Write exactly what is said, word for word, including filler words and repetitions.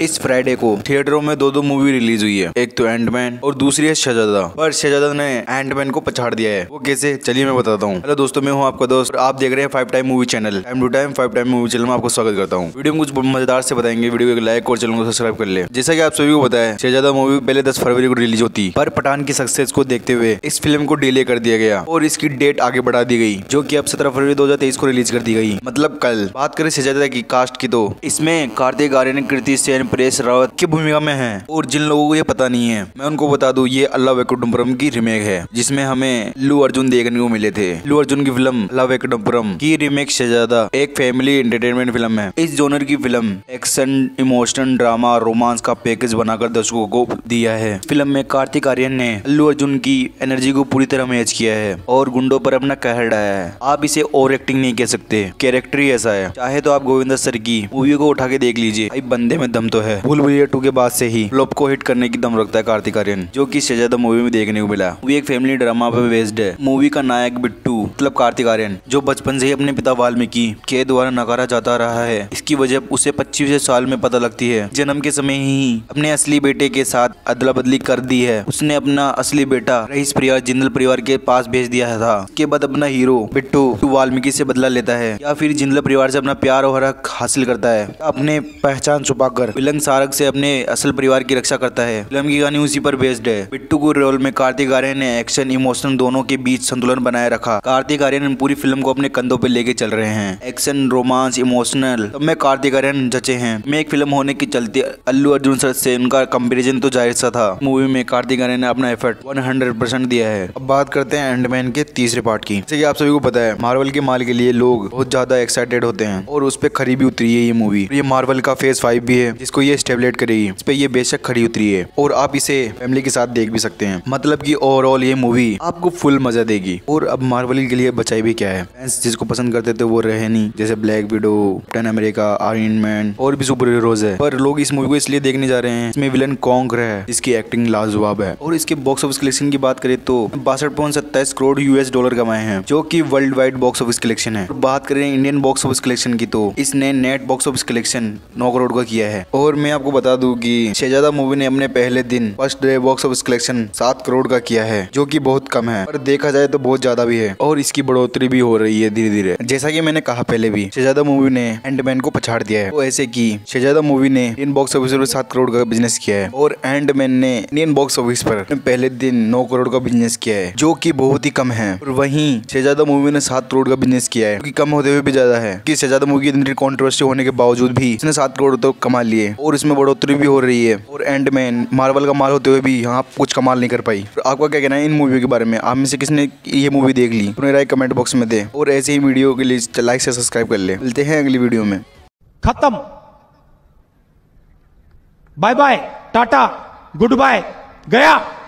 इस फ्राइडे को थिएटरों में दो दो मूवी रिलीज हुई है, एक तो एंटमैन और दूसरी है शहजादा। पर शहजादा ने एंटमैन को पछाड़ दिया है। वो कैसे, चलिए मैं बताता हूँ। हेलो दोस्तों, मैं हूँ आपका दोस्त, आप देख रहे हैं five time movie channel. Time to time five time movie channel में आपको स्वागत करता हूँ। वीडियो में कुछ मजेदार से बताएंगे, वीडियो को लाइक और चैनल को सब्सक्राइब कर ले। जैसा कि आप सभी को पता है, शहजादा मूवी पहले दस फरवरी को रिलीज होती, पर पठान की सक्सेस को देखते हुए इस फिल्म को डिले कर दिया गया और इसकी डेट आगे बढ़ा दी गई, जो कि अब सत्रह फरवरी दो हजार तेईस को रिलीज कर दी गई, मतलब कल। बात करें शहजादा की कास्ट की तो इसमें कार्तिक आर्यन, कृति सेन, परेश रावत की भूमिका में है। और जिन लोगों को ये पता नहीं है, मैं उनको बता दूं, ये अल्लाह वेंकटपुरम की रीमेक है, जिसमें हमें अल्लू अर्जुन देखने को मिले थे। अल्लू अर्जुन की फिल्म अल्लाह वेंकटपुरम की रीमेक शहजादा एक फैमिली एंटरटेनमेंट फिल्म है। इस जोनर की film action, emotion, drama, romance का पैकेज बनाकर दर्शकों को दिया है। फिल्म में कार्तिक आर्यन ने अल्लू अर्जुन की एनर्जी को पूरी तरह मैच किया है और गुंडों पर अपना कहर ढाया है। आप इसे ओवर एक्टिंग नहीं कह सकते, कैरेक्टर ही ऐसा है। चाहे तो आप गोविंदा सर की मूवी को उठा के देख लीजिए, भाई बंदे में दम तो है। भूल भुलैया टू के बाद से ही फ्लॉप को हिट करने की दम रखता है कार्तिक आर्यन, जो कि शहजादा मूवी में देखने को मिला। मूवी एक फैमिली ड्रामा पर बेस्ड है। मूवी का नायक बिट्टू मतलब कार्तिक आर्यन, जो बचपन से ही अपने पिता वाल्मीकि के द्वारा नकारा जाता रहा है। इसकी वजह उसे पच्चीस साल में पता लगती है। जन्म के समय ही अपने असली बेटे के साथ अदला बदली कर दी है। उसने अपना असली बेटा रईस परिवार जिंदल परिवार के पास भेज दिया था। उसके बाद अपना हीरो बिट्टू वाल्मीकि से बदला लेता है, या फिर जिंदल परिवार से अपना प्यार और हक हासिल करता है। अपने पहचान छुपाकर विलन सारक से अपने असल परिवार की रक्षा करता है। फिल्म की कहानी उसी पर बेस्ड है। बिट्टू के रोल में कार्तिक आर्यन ने एक्शन, इमोशन दोनों के बीच संतुलन बनाए रखा। कार्तिक आर्यन पूरी फिल्म को अपने कंधों पे लेके चल रहे हैं। एक्शन, रोमांस, इमोशनल सब में कार्तिक आर्यन जचे हैं। में एक फिल्म होने के चलते अल्लू अर्जुन सर से उनका कंपैरिजन तो जाहिर सा था। मूवी में कार्तिक आर्यन ने अपना एफर्ट सौ परसेंट दिया है। अब बात करते हैं एंटमैन के तीसरे पार्ट की। जैसे कि आप सभी को पता है, मार्वल के माल के लिए लोग बहुत ज्यादा एक्साइटेड होते हैं और उस पे खरी भी उतरी है ये मूवी। ये मार्वल का फेज फाइव भी है, जिसको ये स्टेबलेट करेगी। इस पे ये बेशक खरी उतरी है और आप इसे फैमिली के साथ देख भी सकते हैं। मतलब कि ओवरऑल ये मूवी आपको फुल मजा देगी। और अब मार्वल के लिए बचाई भी क्या है, फैंस जिसको पसंद करते थे वो रहे नहीं, जैसे Black Widow, Captain America, Iron Man और भी सुपर हीरोज है। पर लोग इस मूवी को इसलिए देखने जा रहे हैं, इसमें विलन कॉन्ग है, जिसकी एक्टिंग लाजवाब है। और इसके बॉक्स ऑफिस कलेक्शन की बात करें तो बासठ पॉइंट सत्ताईस करोड़ यूएस डॉलर कमाए हैं, जो कि worldwide box office collection है। बात करें इंडियन बॉक्स ऑफिस कलेक्शन की तो इसने नेट बॉक्स ऑफिस कलेक्शन नौ करोड़ का किया है। और मैं आपको बता दूं कि शहजादा मूवी ने अपने पहले दिन first day box office collection सात करोड़ का किया है, जो कि बहुत कम है, पर देखा जाए तो बहुत ज्यादा भी है। और इसकी बढ़ोतरी भी हो रही है धीरे धीरे। जैसा कि मैंने कहा पहले भी, शहजादा मूवी ने एंटमैन को पछाड़ दिया है। तो ऐसे की शहजादा मूवी ने इंडियन बॉक्स ऑफिस पर सात करोड़ का बिजनेस किया है और एंटमैन ने इंडियन बॉक्स ऑफिस पर पहले दिन नौ करोड़ का बिजनेस किया है, जो कि बहुत ही कम है। और वहीं शहजादा मूवी ने सात करोड़ का बिजनेस किया है, जो कि कम होते हुए भी ज्यादा है। कि शहजादा मूवी की इतनी कंट्रोवर्सी होने के बावजूद भी इसने सात करोड़ तो कमा लिए और इसमें बढ़ोतरी भी हो रही है। और एंटमैन मार्वल का माल होते हुए भी यहाँ कुछ कमाल नहीं कर पाई। तो आपका क्या कहना है इन मूवी के बारे में? आप में से किसने ये मूवी देख ली? अपनी राय कमेंट बॉक्स में दे और ऐसे ही वीडियो के लिए लाइक से सब्सक्राइब कर ले। मिलते हैं अगली वीडियो में। खत्म, bye bye, tata, goodbye, गया।